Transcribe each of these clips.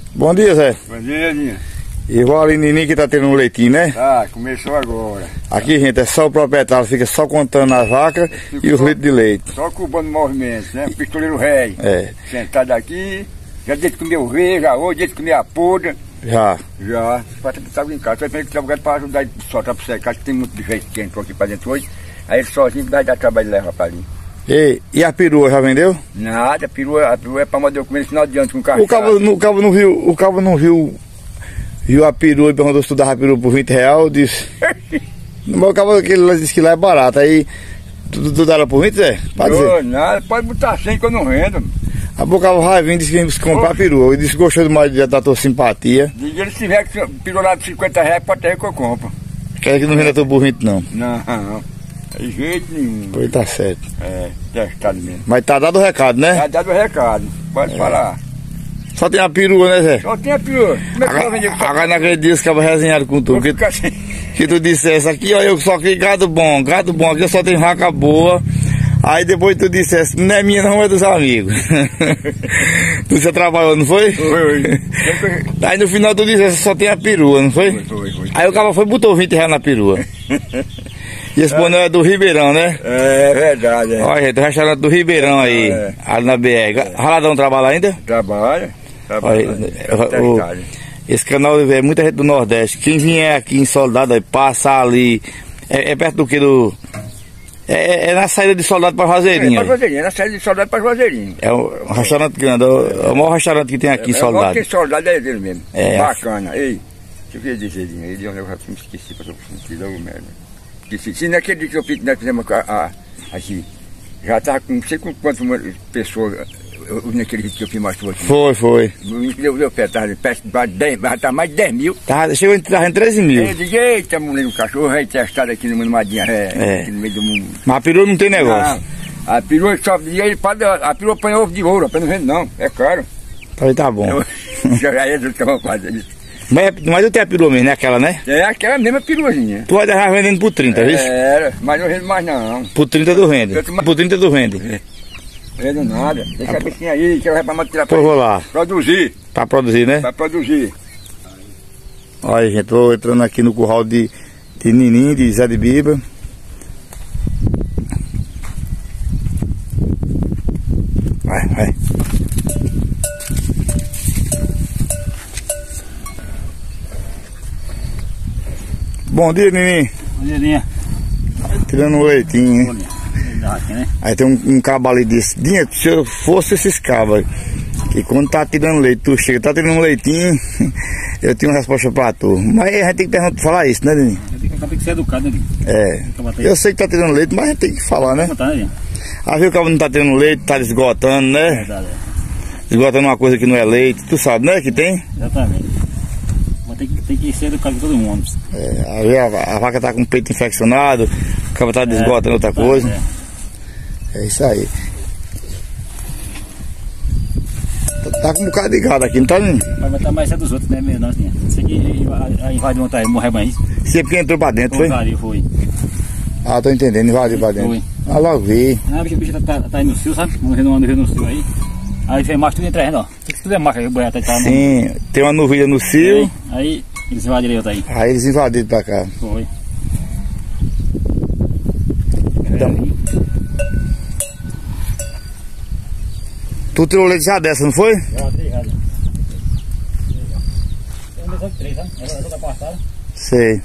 Bom dia, Zé. Bom dia, Dinho. Igual ali Nini que tá tendo um leitinho, né? Tá, começou agora. Aqui, gente, é só o proprietário, fica só contando as vacas e os litros de leite. Só cubando movimentos, né? O pistoleiro rei. É. Sentado aqui, já desde que comeu rei, já hoje, desde que comeu a podra. Já. Já, para estar em casa. Só tem que trabalhar para ajudar ele a soltar para secar, que tem muito de gente que entrou aqui para dentro hoje. Aí ele sozinho vai dar trabalho e leva para ali. E a perua já vendeu? Nada, a perua é para mandar eu comer no final de ano com carro. O cabo não viu a perua e perguntou se tu dava a perua por R$20, disse. Mas o cabo disse que lá é barato, aí tu dá ela por 20, Zé? Pode dizer. Nada, pode botar 100 que eu não vendo. A boca vai vir, disse que ia comprar a perua. Ele disse que gostou demais da tua simpatia. Se tiver perua lá de R$50, pode ter que eu compro. Quer que não venda teu por 20, não? Não. De jeito nenhum. Pois tá certo. É, testado mesmo. Mas tá dado o recado, né? Tá dado o recado, pode falar. Só tem a perua, né, Zé? Só tem a perua. Como é que eu vender? Agora naquele dia os cabos resenharam com tu. Que tu dissesse aqui, ó, eu só queria gado bom, aqui eu só tenho vaca boa. Aí depois tu dissesse, não é minha não, é dos amigos. Tu já trabalhou, não foi? Foi. Aí no final tu dissesse, só tem a perua, não foi? Foi. Aí o cara foi e botou R$20 na perua. E esse bonão é do Ribeirão, né? É verdade, é. Olha, gente, o restaurante do Ribeirão aí, ali na BR. Raladão trabalha ainda? Trabalha. Olha, esse canal é muita gente do Nordeste. Quem vier aqui em Soldado, aí, passa ali. É perto do que do... É na saída de Soldado para Juazeirinho. É na saída de Soldado para Juazeirinho. É um restaurante grande, é o maior restaurante que tem aqui em Soldado. O maior que tem Soldado é dele mesmo. É. Bacana. Ei, deixa eu ver dizer, ele é um negócio que eu me esqueci, para eu logo merda. Esqueci. Se naquele dia que eu fiz, nós fizemos aqui, já estava com não sei com quantas pessoas, naquele dia que eu fiz mais aqui. Foi. Deu pé, estava perto de 10, já mais de 10 mil. Chegou em 13 mil. Eu digo, eita, mulher do cachorro, aí testado aqui no Madinha, aqui no meio do mundo. Mas a perua não tem negócio. Não, a perua só, a perua põe ovo de ouro, apenas vende não, é caro. Aí tá bom. Já é do que eu faço isso. Mas eu tenho a perua mesmo, né? Aquela, né? É aquela mesma peruazinha. Tu vai deixar vendendo por 30, viu? Mas não vendo mais não. Por 30 tu vende. Por 30 tu vende. Não vendo nada. Deixa a bichinha aí, que eu vou tirar pra vou lá. Produzir. Pra produzir, né? Pra produzir. Olha, gente, tô entrando aqui no curral de Ninim, de Zé de Biba. Vai. Bom dia, Ninim. Bom dia, Dinha. Tirando um leitinho, hein? Aqui, né? Aí tem um cabo ali desse. Dinha, se eu fosse esses cabos, que quando tá tirando leite, tu chega, tá tirando um leitinho, eu tenho uma resposta pra tu. Mas a gente tem que falar isso, né, Ninim? Tem que ser educado, né, Dinha? Eu sei que tá tirando leite, mas a gente tem que falar, né? Aí o cabo não tá tirando leite, tá esgotando, né? Verdade, esgotando uma coisa que não é leite, tu sabe, né, que tem? Exatamente. Mas tem que ser educado com todo mundo. Aí a vaca tá com o peito infeccionado, o cabo tá desgotando outra coisa. É isso aí. Tá com um bocado de gado aqui, não tá, Ninim? Mas vai estar mais dos outros, né, não, Dinha? Isso aqui invadiu ontem, morreu bem. Você porque entrou pra dentro, foi? Foi. Ah, tô entendendo, invadiu pra dentro. Foi. Ah, logo vi. Ah, o bicho tá aí no cio, sabe? Morrendo no cio aí. Aí fez macho tudo entre ó. Tudo é macho aí, o boi tá. Sim, tem uma novilha no cio. Aí eles invadiram outra aí. Aí eles invadiram pra cá. Foi. Então, tu tirou leite já dessa, não foi? Já, 3 já. Tem 3, sabe? Ela tá passada. Sei.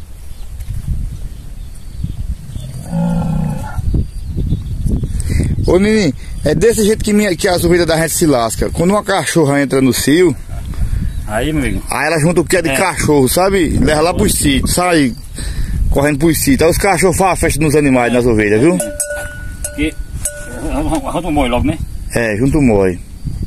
Ô Ninim, é desse jeito que as ovelhas da gente se lasca. Quando uma cachorra entra no cio, aí, meu amigo, aí ela junta o que é de cachorro, sabe? Leva lá pros sítios, sai correndo pros sítios. Aí os cachorros fazem a festa nos animais, nas ovelhas, viu? Porque junto morre logo, né? Junto morre.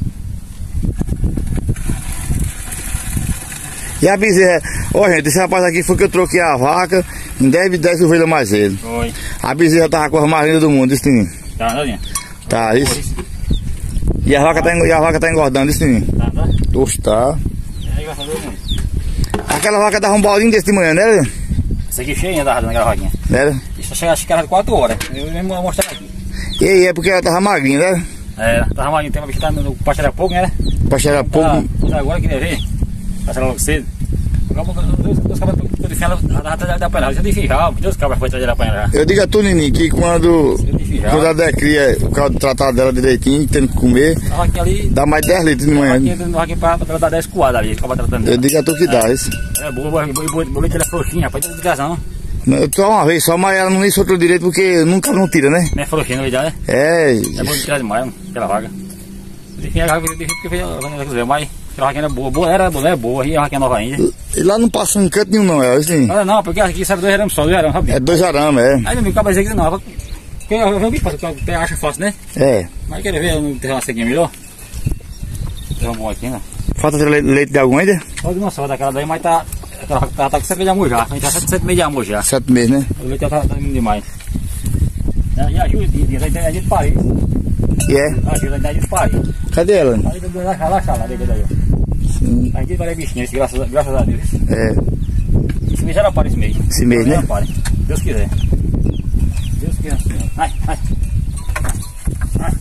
E a bezerra, gente, esse rapaz aqui foi que eu troquei a vaca em 10 ovelhas mais ele. Foi. A bezerra tava com as mais lindas do mundo, isso Ninim. Tá, Dinha? Tá, isso. E a vaca tá engordando, isso Ninim. Tá. Oxe, tá. Aí, graças a Deus, mano. Aquela vaca dava um baldinho desse de manhã, né? Essa aqui cheia da naquela vaquinha. Né? Isso chega, acho que era de 4 horas. Eu mesmo vou mostrar aqui. E aí, é porque ela tava magrinha, né? É, tava mais tempo, tá no pasto era pouco, né? O pasto era pouco. Agora queria ver. Passar logo cedo. Os cabas de fila da panela. Já disse já, os cabas foi trazer da panela. Eu digo a tu, Nini, que quando a Dé cria o caldo tratado dela direitinho, tendo que comer, dá mais 10 litros de manhã. Aqui pra dar 10 coadas ali, acaba tratando. Eu digo a tu que dá isso. É boa, o leite é frouxinha, rapaz, não tem ligação. Só uma vez, só, mas ela não me soltou direito porque nunca não tira, né? Não é frouxinha, na verdade, né? É. É bom de tirar demais, aquela vaga. Enfim, a vaga que veio, mas a vaquinha era boa, era boa, e a vaquinha nova ainda. E lá não passa um canto nenhum não, é assim? Não, porque aqui sabe 2 arames só, 2 arames, sabe? É 2 arames, é. Aí não acaba dizendo que não, porque eu vi que acha fácil, né? É. Mas quer ver, não tem uma sequinha melhor? Tem um bom aqui, né? Falta leite de algum ainda? Só de uma só, daquela daí, mas tá com 7 meses de amor já. A gente tá 7 meses de amor já. 7 meses, né? O leite já tá indo demais. E a Júlia, a gente pariu. E é? A Júlia, a gente pariu. Cadê ela? Aí deu relaxar lá, dentro daí, ó. Sim. Aqui vai bichinho, graças a Deus. É. Esse mês já não para esse mês. Esse mês, né? Já para. Deus quiser. Deus quiser, Senhor. Ai. Ai,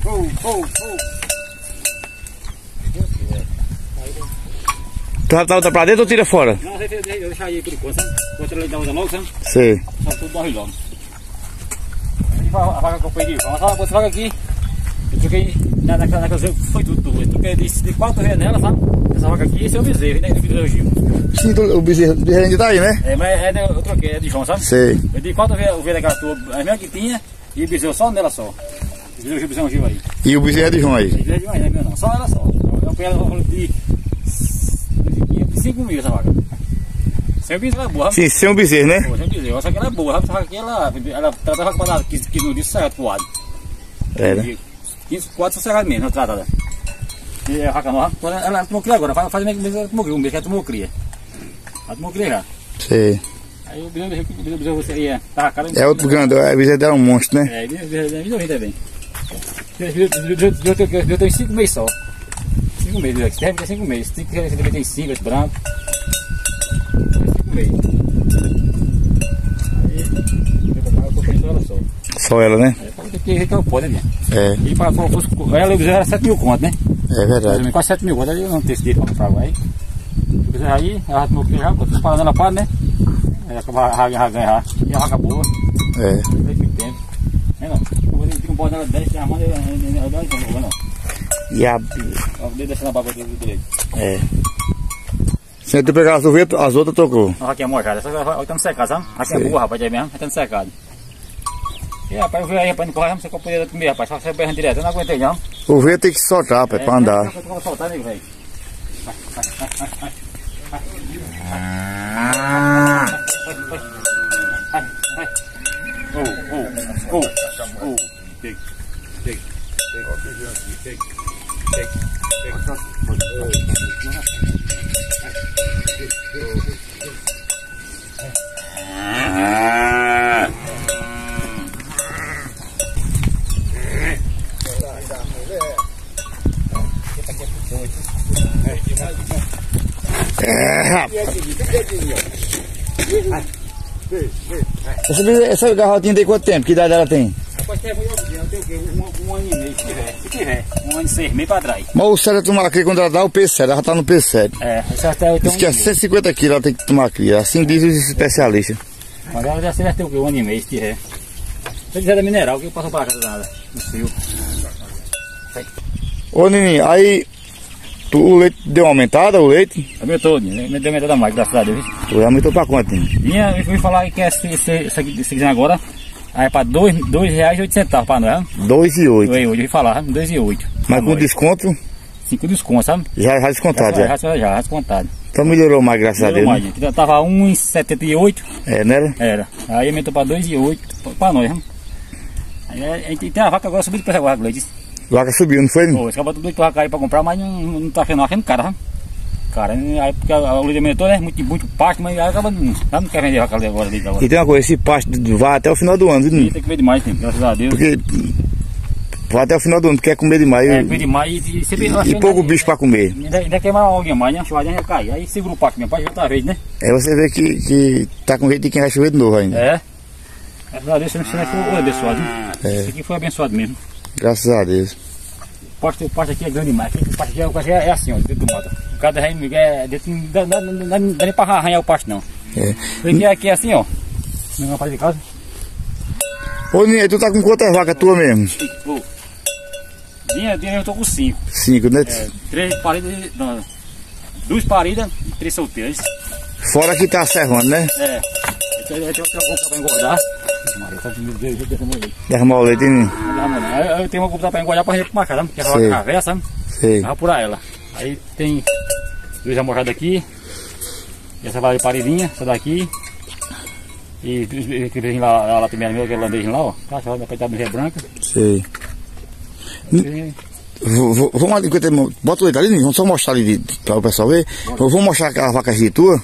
Deus quiser. Tu já tá pra dentro ou tira fora? Não, eu deixar aí por enquanto, sabe? Vou tirar ele da outra logo, sabe? Sei. Só tudo morre logo. A vaca que eu peguei, essa vaca aqui, eu troquei naquela foi tudo. Eu troquei de 4 vezes nela, sabe? Essa vaca aqui, esse é o bezerro, né? Do Gil. Sim, o bezerro ainda tá aí, né? É, mas eu troquei, é de João, sabe? Sei. Eu dei 4 vezes daquela tua, a mesma que tinha, e o bezerro só nela só. O bezerro Gil aí. E o bezerro é de João aí? O bezerro é de João aí, não é meu não, só ela só. Eu peguei ela de 5 mil essa vaca. Sem bezerro é boa, sim, sem um bezerro, né? Sem bezerro, só que ela é boa, essa vaca aqui ela tratava com a 15 no dia certo pro lado. É, né? 15 quadros sossegados mesmo, tratada. E a vaca nova, ela tomou cria agora, faz mesmo que ela tomou cria, um mês que ela tomou cria. Ela tomou cria já. Sei. Aí o bezerro você ia, tá cara. É outro grande, o bezerro dela é um monstro, né? É, o bezerro também. Eu tenho 5 meses só. 5 meses, deve ter 5 meses. Tem 5, esse branco. 5 meses. Aí, eu comprei só ela só. Só ela, né? É, porque eu posso, né? É. E para ela o bezerro era 7 mil conto, né? É verdade. Quase 7 mil conto, aí eu não tenho esse dinheiro para comprar aí. O bezerro aí, ela tomou cria já, tô parando ela para, né? Aí acaba ganhar. E a vaca boa. É. Faz muito tempo. É não. Eu vou dar 10 de armando, eu não. E a... Eu vou deixar na baba dele. É. Se tu pegar as outras trocou. A vaquinha mojada, só que ela tá no secado, sabe? A vaquinha boa, rapaz, é mesmo, ela tá no secado. E rapaz, eu vi aí, rapaz, não corre, não sei qual poderia comer, rapaz, só você berrando direto, eu não aguentei não. O veio tem que soltar, rapaz, pra andar. Eu tô soltar, nego, velho. Essa garrotinha tem quanto tempo? Que idade ela tem? Rapaz, tem o quê? Um ano e meio, se tiver. Um ano e 6 meses pra trás. Mas o certo é tomar cria quando ela dá o peso certo, ela já tá no peso certo. É, essa até eu tenho. Diz que é 150 quilos ela tem que tomar cria, assim dizem os especialistas. Mas ela já tem o quê? Um ano e meio, se tiver. Se tiver da mineral, que passou pra casa nada. No fio. Ô Nini, aí o leite deu uma aumentada, o leite? Aumentou, me deu metade da mais, graças a Deus. Tu aumentou pra quanto, Nini? Eu fui falar que esse aqui agora, aí é pra R$2,08 pra nós, 2,8. eu fui falar, 2,08. Mas com desconto? 5 descontos, sabe? Já descontado, Já descontado. Então melhorou mais, graças a Deus. Mais, né? Tava 1,78. É, né? Era. Aí aumentou pra 2,08 pra nós, né? Aí a gente tem a vaca agora subindo pra agora, Gleides. Vaca subiu, não foi? Pô, esse cara tudo pra cá aí pra comprar, mas não tá achando caro, sabe? Cara, aí porque a luz aumentou, né? Muito pasto, mas aí acaba não quer vender vaca agora. E tem uma coisa, esse pasto vai até o final do ano, viu? Tem que ver demais, graças a Deus. Porque vai até o final do ano, porque quer comer demais. Comer demais e sempre. E pouco bicho pra comer. Ainda queima alguém mais, né? A chuva já cai. Aí segura o pasto mesmo, pra outra vez, né? É você vê que tá com jeito de quem vai chover de novo ainda. É. Graças a Deus, você não foi abençoado, né? É. Isso aqui foi abençoado mesmo. Graças a Deus. poste aqui é grande demais. O pasto aqui é assim, ó, dentro do mato. Cada rei não dá nem pra arranhar o pasto não. Porque aqui é assim, ó. Não é parte de casa. Ô Ninho, tu tá com quantas vacas tua mesmo? Pô. Dinha eu tô com 5. 5, né? 3 paridas, não, 2 paridas e 3 solteiras. Fora que tá serrando, né? Eu tenho uma compra pra engordar. Derramar o leite, Ninho? Eu tenho uma compra pra engordar pra gente marcar, sabe? Que é a caveira, sabe? Sei. Vai apurar ela. Aí tem 2 amorradas aqui. E essa vai de paridinha, essa daqui. E aquele lá também, aquele holandês lá, ó. Tá, essa vai da bandeira branca. Sei. Vamos ali, bota o leite ali, vamos só mostrar ali para o pessoal ver. Eu vou mostrar aquela vaca aqui tua.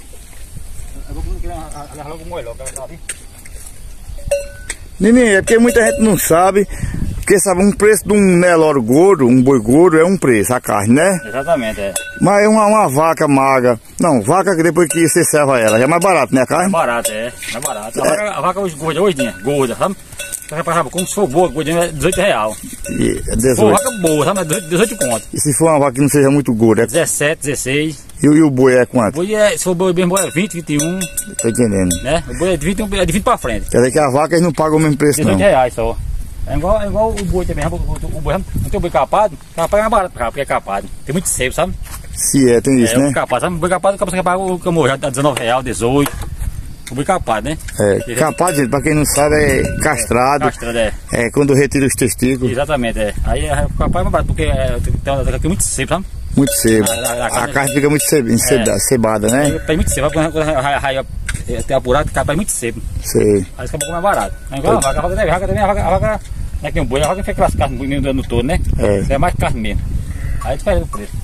Neném, é porque muita gente não sabe. Porque sabe, um preço de um Nelore gordo, um boi gordo, é um preço, a carne, né? Exatamente, é. Mas uma vaca magra. Não, vaca que depois que você serva ela, já é mais barato, né, a carne? É barato, é. É barato. A vaca hoje gorda, sabe? Como se for boa, gordinha é R$18. E 18. Pô, vaca boa, sabe? 18 conto. E se for uma vaca que não seja muito gorda? É... 17, 16. E o boi é quanto? O boi é, se for boi bem, é 20, 21. Tô entendendo. Né? O boi é de 20 pra frente. Quer dizer que a vaca eles não pagam o mesmo preço, não? R$18 só. É igual o boi também. O boi não tem o boi capado. Capado é mais barato, porque é capado. Tem muito sebo, sabe? Se é, tem isso, né? O capado, sabe? O boi capado, você paga o camorra, já dá R$19, 18. O boi capado, né? É, capado, gente, pra quem não sabe, é castrado. Castrado, é. É, quando retira os testículos. Exatamente, é. Aí o capado é mais barato, porque tem muito sebo, sabe? Muito sebo. A carne fica muito cebada, né? Tem muito sebo, quando tem apurado, capaz muito sebo. Sei. Aí fica um pouco mais barato. É igual a vaca também, a vaca não é que um boi, a vaca não fica aquelas carnes no ano todo, né? É mais carne mesmo. Aí tu faz o preço.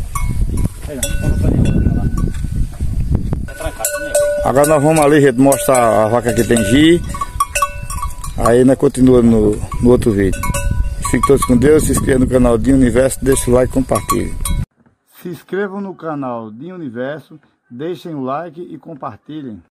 Agora nós vamos ali, gente, mostrar a vaca que tem Gi. Aí nós continuamos no outro vídeo. Fiquem todos com Deus, se inscreva no canal Dinho Universo, deixa o like e compartilhe. Se inscrevam no canal Dinho Universo, deixem o like e compartilhem.